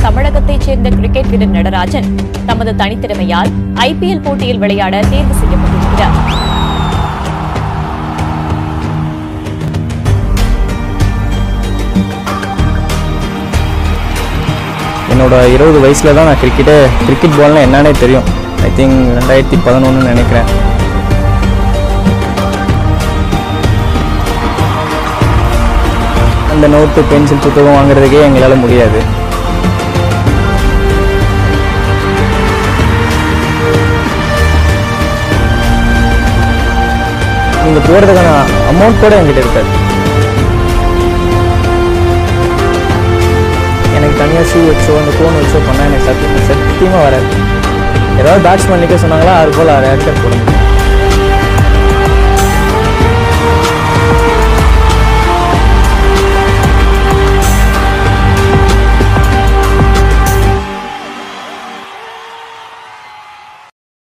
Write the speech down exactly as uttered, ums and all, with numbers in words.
தமிழகத்தைச் சேர்ந்த கிரிக்கெட் வீரர் நடராஜன் தமது தனித்திறமையால் ஐபிஎல் போட்டியில் விளையாட தேர்வு செய்யப்பட்டிருக்கிறார். என்னோட இருபது வயசுல தான் நான் கிரிக்கெட்டே கிரிக்கெட் பால்னா என்னன்னே தெரியும். ஐ திங்க் ரெண்டாயிரத்தி பதினொன்னு நினைக்கிறேன். அந்த நோட்டு பென்சில் புத்தகம் வாங்குறதுக்கே எங்களால் முடியாது. நீங்கள் போகிறதுக்கான அமௌண்ட் கூட என்கிட்ட இருக்காது. எனக்கு தனியாக ஷூ வச்சோ அந்த ஃபோன் வச்சோ பண்ணால் எனக்கு சத்தியம் சத்தியமாக வராது. ஏதாவது பேட்ஸ்மேன் நிற்க சொன்னாங்களா அது போல் ஆறு ஆக்டர் போட முடியும்.